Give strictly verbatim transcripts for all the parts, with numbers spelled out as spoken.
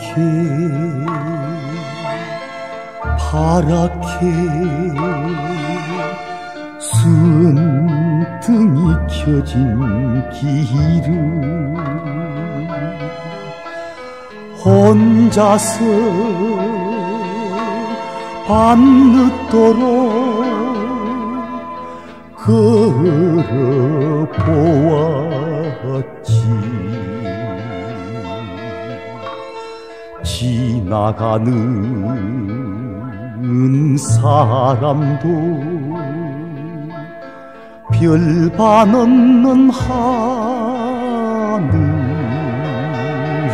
파랗게 순등이 켜진 길을 혼자서 밤늦도록 걸어보았지. 지나가는 사람도 별반 없는 하늘을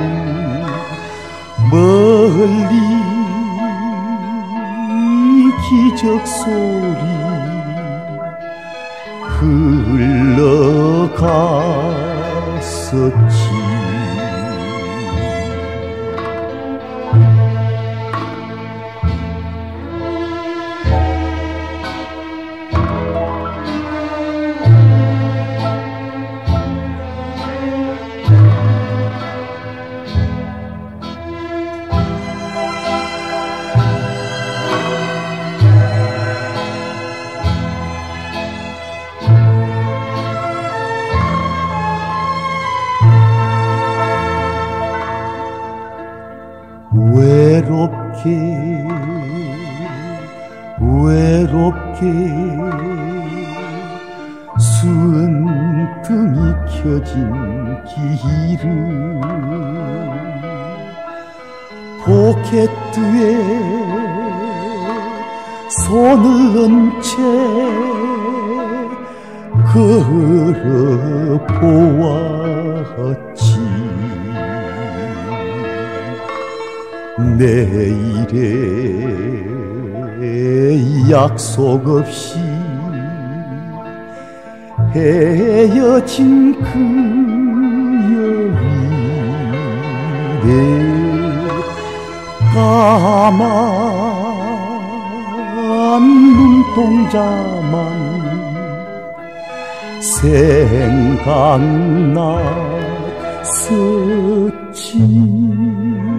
멀리 기적소리 흘러갔었지. 외롭게 외롭게 순등이 켜진 길을 포켓드에 손을 얹 채 걸어보았지. 내일에 약속 없이 헤어진 그 여인의 까만 눈동자만 생각났었지.